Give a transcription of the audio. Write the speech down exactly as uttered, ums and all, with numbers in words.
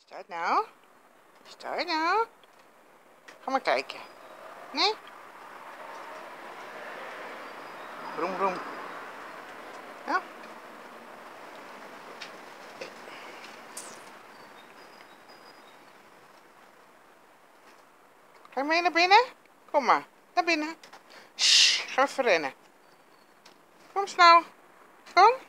Start nou. Start nou. Ga maar kijken. Nee? Broem, broem. Ja. Ga je mee naar binnen? Kom maar, naar binnen. Shh, ga even rennen. Kom snel. Kom.